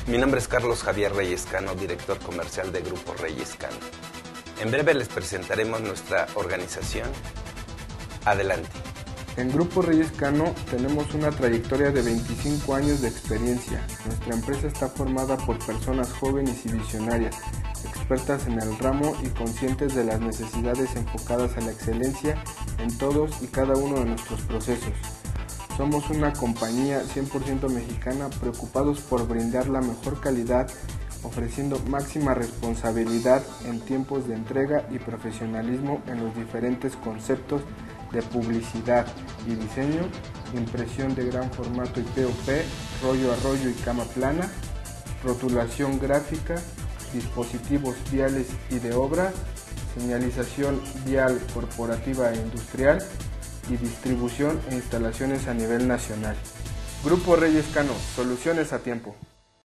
Mi nombre es Carlos Javier Reyes Cano, director comercial de Grupo Reyes Cano. En breve les presentaremos nuestra organización. Adelante. En Grupo Reyes Cano tenemos una trayectoria de 25 años de experiencia. Nuestra empresa está formada por personas jóvenes y visionarias, expertas en el ramo y conscientes de las necesidades enfocadas a la excelencia en todos y cada uno de nuestros procesos. Somos una compañía 100% mexicana preocupados por brindar la mejor calidad, ofreciendo máxima responsabilidad en tiempos de entrega y profesionalismo en los diferentes conceptos de publicidad y diseño, impresión de gran formato y POP, rollo a rollo y cama plana, rotulación gráfica, dispositivos viales y de obra, señalización vial corporativa e industrial y distribución e instalaciones a nivel nacional. Grupo Reyes Cano, soluciones a tiempo.